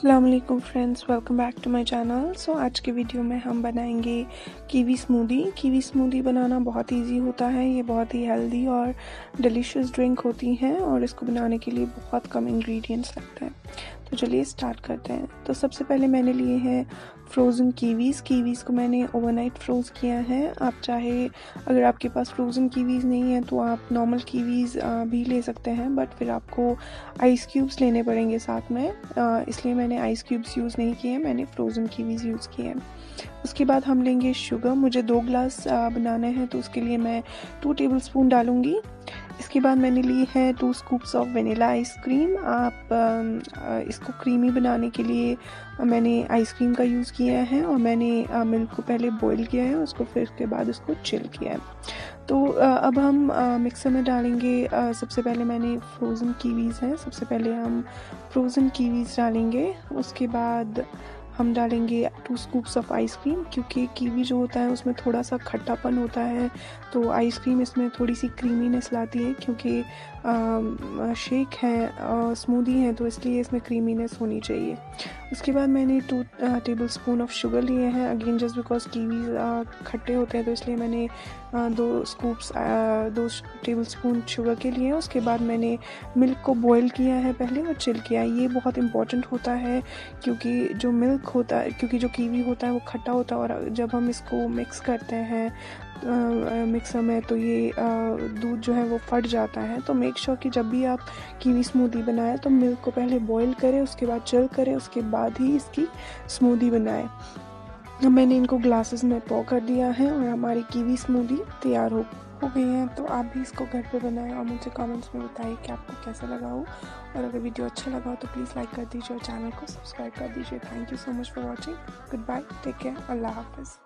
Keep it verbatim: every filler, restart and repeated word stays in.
अस्सलामुअलैकुम friends, welcome back to my channel. So आज के वीडियो में हम बनाएंगे कीवी स्मूदी। कीवी स्मूदी बनाना बहुत इजी होता है। ये बहुत ही हेल्दी और डिलीशियस ड्रिंक होती हैं और इसको बनाने के लिए बहुत कम इंग्रेडिएंट्स लगते हैं। तो चलिए स्टार्ट करते हैं। तो सबसे पहले मैंने लिए हैं फ्रोज़न कीवीज़। कीवीज़ को मैंने ओवरनाइट फ्रोज़ किया है। आप चाहे अगर आपके पास फ्रोज़न कीवीज़ नहीं है तो आप नॉर्मल कीवीज़ भी ले सकते हैं, बट फिर आपको आइस क्यूब्स लेने पड़ेंगे साथ में, इसलिए मैंने आइस क्यूब्स यूज़ नहीं किए, मैंने फ्रोज़न कीवीज़ यूज़ किए हैं। उसके बाद हम लेंगे शुगर। मुझे दो ग्लास बनाने हैं तो उसके लिए मैं टू टेबल स्पून डालूँगी। इसके बाद मैंने ली है two scoops of vanilla ice cream. आप इसको क्रीमी बनाने के लिए मैंने आइसक्रीम का यूज़ किया है और मैंने मिल्क को पहले बॉईल किया है, उसको फिर उसके बाद उसको चिल किया है। तो अब हम मिक्सर में डालेंगे। सबसे पहले मैंने फ्रोज़न कीवीज़ हैं, सबसे पहले हम फ्रोज़न कीवीज़ डालेंगे। उसके बाद हम डालेंगे टू स्कूप्स ऑफ आइसक्रीम, क्योंकि कीवी जो होता है उसमें थोड़ा सा खट्टापन होता है, तो आइसक्रीम इसमें थोड़ी सी क्रीमीनेस लाती है। क्योंकि शेक है, स्मूदी है, तो इसलिए इसमें क्रीमीनेस होनी चाहिए। उसके बाद मैंने two tablespoon of sugar लिए हैं। अगेन जस्ट बिकॉज कीवी खट्टे होते हैं तो इसलिए मैंने आ, दो स्कूप्स दो टेबल स्पून शुगर के लिए। उसके बाद मैंने मिल्क को बॉईल किया है पहले और चिल किया है। ये बहुत इंपॉर्टेंट होता है क्योंकि जो मिल्क होता है, क्योंकि जो कीवी होता है वो खट्टा होता है और जब हम इसको मिक्स करते हैं मिक्सर में तो ये दूध जो है वो फट जाता है। तो मेक श्योर कि जब भी आप कीवी स्मूदी बनाएं तो मिल्क को पहले बॉईल करें, उसके बाद चिल करें, उसके बाद ही इसकी स्मूदी बनाएं। अब मैंने इनको ग्लासेस में पो कर दिया है और हमारी कीवी स्मूदी तैयार हो हो गई है। तो आप भी इसको घर पे बनाएं और मुझे कमेंट्स में बताइए कि आपको कैसा लगा हो। और अगर वीडियो अच्छा लगा हो तो प्लीज़ लाइक कर दीजिए और चैनल को सब्सक्राइब कर दीजिए। Thank you so much for watching. Goodbye, take care, अल्लाह हाफिज़।